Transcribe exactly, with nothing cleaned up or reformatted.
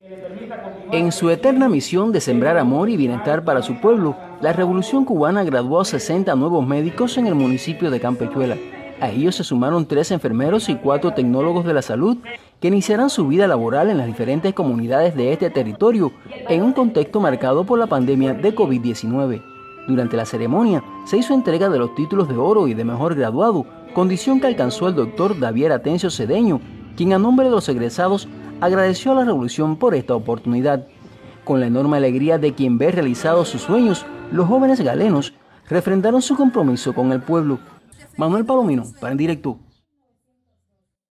En su eterna misión de sembrar amor y bienestar para su pueblo, la Revolución Cubana graduó a sesenta nuevos médicos en el municipio de Campechuela. A ellos se sumaron tres enfermeros y cuatro tecnólogos de la salud que iniciarán su vida laboral en las diferentes comunidades de este territorio en un contexto marcado por la pandemia de COVID diecinueve. Durante la ceremonia se hizo entrega de los títulos de oro y de mejor graduado, condición que alcanzó el doctor Davier Atencio Cedeño, quien a nombre de los egresados agradeció a la Revolución por esta oportunidad. Con la enorme alegría de quien ve realizados sus sueños, los jóvenes galenos refrendaron su compromiso con el pueblo. Manuel Palomino, para En Directo.